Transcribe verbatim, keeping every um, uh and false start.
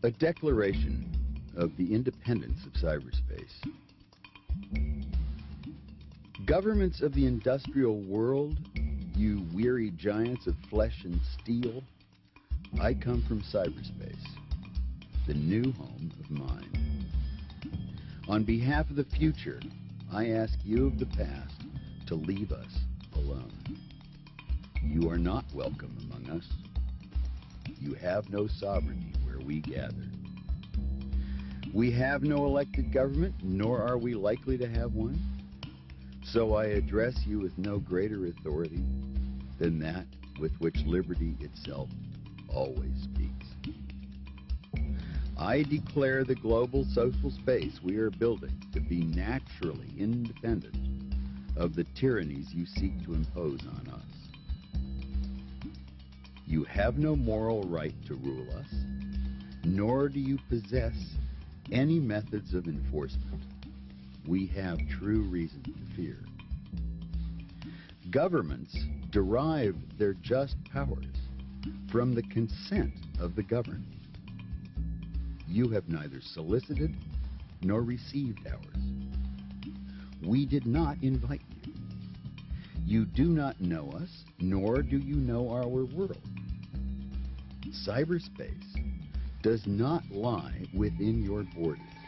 A declaration of the independence of cyberspace. Governments of the industrial world, you weary giants of flesh and steel, I come from cyberspace, the new home of mine. On behalf of the future, I ask you of the past to leave us alone. You are not welcome among us. You have no sovereignty where we gather. We have no elected government, nor are we likely to have one. So I address you with no greater authority than that with which liberty itself always speaks. I declare the global social space we are building to be naturally independent of the tyrannies you seek to impose on us. You have no moral right to rule us, nor do you possess any methods of enforcement we have true reason to fear. Governments derive their just powers from the consent of the governed. You have neither solicited nor received ours. We did not invite you. You do not know us, nor do you know our world. Cyberspace does not lie within your borders.